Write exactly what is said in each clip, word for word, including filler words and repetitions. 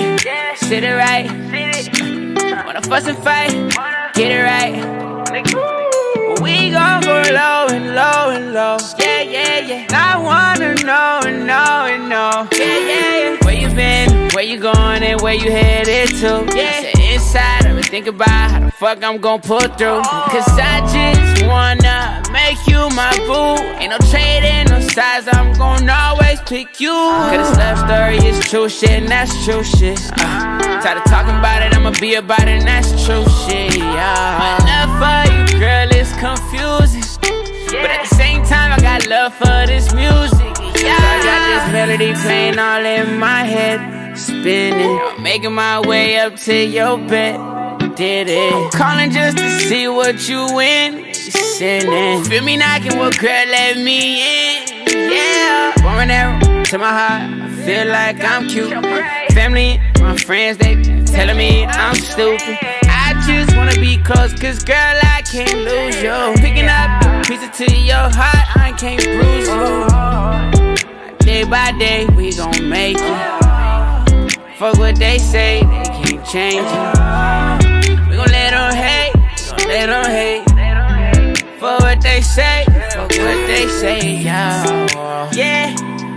sit it right. Wanna fuss and fight, get it right. We gon' go low and low and low. Yeah, yeah, yeah. I wanna know and know and know. Yeah, yeah, yeah. Where you been, where you going, and where you headed to? Yeah. I said inside, I think about how the fuck I'm gon' pull through. Cause I just wanna make you my boo. Ain't no trading, no size, I'm gon' always pick you. Cause this love story is true shit, and that's true shit. Uh, tired of talking about it, I'ma be about it, and that's true shit. Yeah. My love for you, girl, is confusing, but at the same time, I got love for this music. Yeah. I got this melody playing all in my head, spinning. I'm making my way up to your bed. Did it? I'm calling just to see what you in. Sending. Feel me knocking, well, girl, let me in. Yeah. Pouring arrow to my heart, I feel like I'm cute. Family, my friends, they telling me I'm stupid. I just wanna be close, cause girl, I can't lose you. Picking up a piece to your heart, I can't bruise you. Day by day, we gon' make it. Fuck what they say, they can't change it. We gon' let them hate, we gon' let them hate. Fuck what they say, fuck what they say, yeah. Yeah.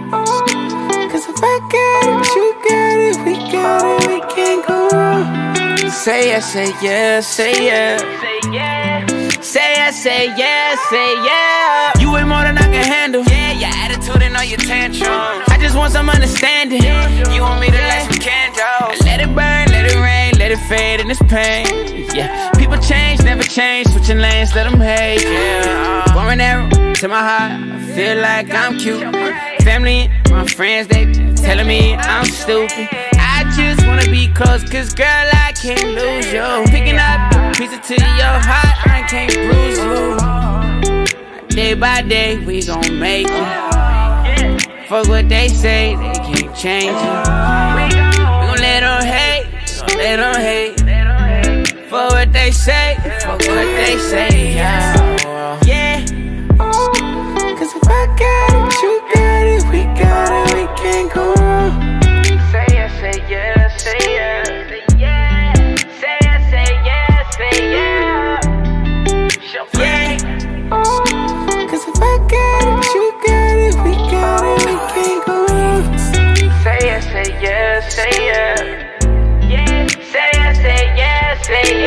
Cause if I got it, you got it, we got it, we can't go wrong. Say yes, say yes, say yes. Say yes, say yes, say yes, say yeah. You way more than I can handle. Yeah, your attitude and all your tantrums. I just want some understanding. You want me to light some candles. Let it burn, let it rain, let it fade in this pain. Yeah, people change, never change. Switching lanes, let them hate. Yeah, pouring arrow to my heart, I feel like I'm cute. Family, my friends, they telling me I'm stupid. I just wanna be close, cause girl, I can't lose you. Picking up a piece to your heart, I can't bruise you. Day by day, we gon' make it. Fuck what they say, they can't change it. We gon' let them hate, we gon' let them hate. Fuck what they say, fuck what they say, yeah. Yeah. Cause if I got it, you got it, we got it, we can't go wrong. Say yes, say yes, say yes. Say yes, say yes, say yes, say yeah. Yeah. Cause if I got it, you got it, we got it, we can't go wrong. Say yes, say yes, say yes. Yeah, say yes, say yes, say yes.